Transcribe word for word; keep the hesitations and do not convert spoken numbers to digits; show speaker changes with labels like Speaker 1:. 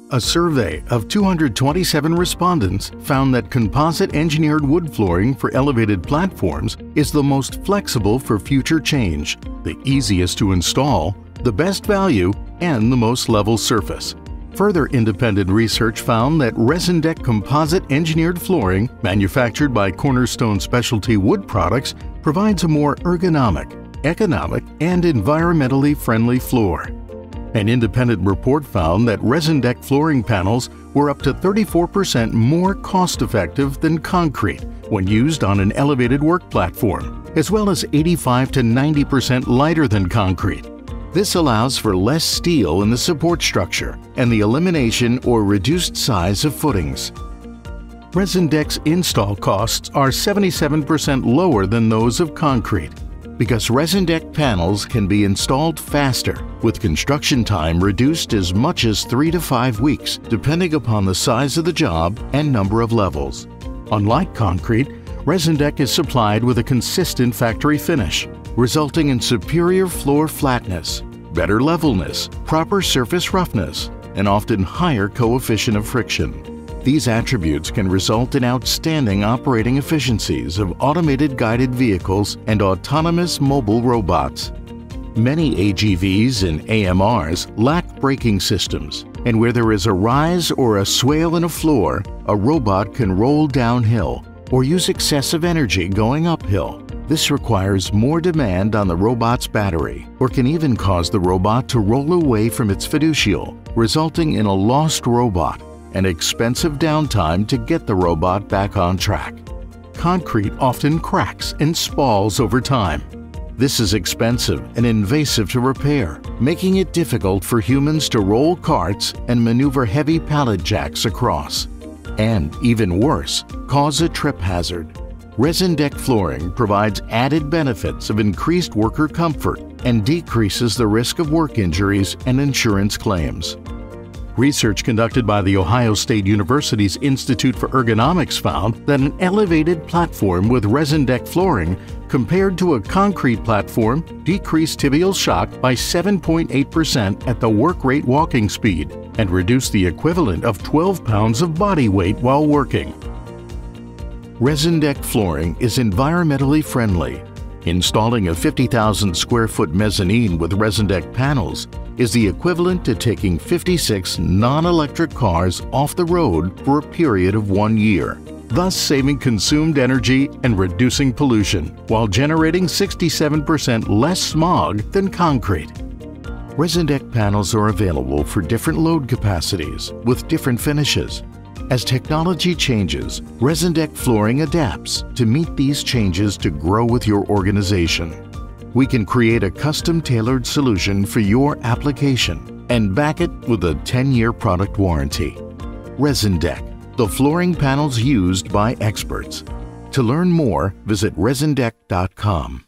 Speaker 1: A survey of two hundred twenty-seven respondents found that composite engineered wood flooring for elevated platforms is the most flexible for future change, the easiest to install, the best value, and the most level surface. Further independent research found that ResinDek composite engineered flooring, manufactured by Cornerstone Specialty Wood Products, provides a more ergonomic, economic, and environmentally friendly floor. An independent report found that ResinDek flooring panels were up to thirty-four percent more cost-effective than concrete when used on an elevated work platform, as well as eighty-five to ninety percent lighter than concrete. This allows for less steel in the support structure and the elimination or reduced size of footings. ResinDek's install costs are seventy-seven percent lower than those of concrete, because ResinDek panels can be installed faster, with construction time reduced as much as three to five weeks, depending upon the size of the job and number of levels. Unlike concrete, ResinDek is supplied with a consistent factory finish, resulting in superior floor flatness, better levelness, proper surface roughness, and often higher coefficient of friction. These attributes can result in outstanding operating efficiencies of automated guided vehicles and autonomous mobile robots. Many A G Vs and A M Rs lack braking systems, and where there is a rise or a swale in a floor, a robot can roll downhill or use excessive energy going uphill. This requires more demand on the robot's battery, or can even cause the robot to roll away from its fiducial, resulting in a lost robot and expensive downtime to get the robot back on track. Concrete often cracks and spalls over time. This is expensive and invasive to repair, making it difficult for humans to roll carts and maneuver heavy pallet jacks across. And, even worse, cause a trip hazard. ResinDek flooring provides added benefits of increased worker comfort and decreases the risk of work injuries and insurance claims. Research conducted by The Ohio State University's Institute for Ergonomics found that an elevated platform with ResinDek flooring compared to a concrete platform decreased tibial shock by seven point eight percent at the work rate walking speed and reduced the equivalent of twelve pounds of body weight while working. ResinDek flooring is environmentally friendly. Installing a fifty thousand square foot mezzanine with ResinDek panels is the equivalent to taking fifty-six non-electric cars off the road for a period of one year, thus saving consumed energy and reducing pollution, while generating sixty-seven percent less smog than concrete. ResinDek panels are available for different load capacities with different finishes. As technology changes, ResinDek flooring adapts to meet these changes to grow with your organization. We can create a custom-tailored solution for your application and back it with a ten year product warranty. ResinDek, the flooring panels used by experts. To learn more, visit resin dek dot com.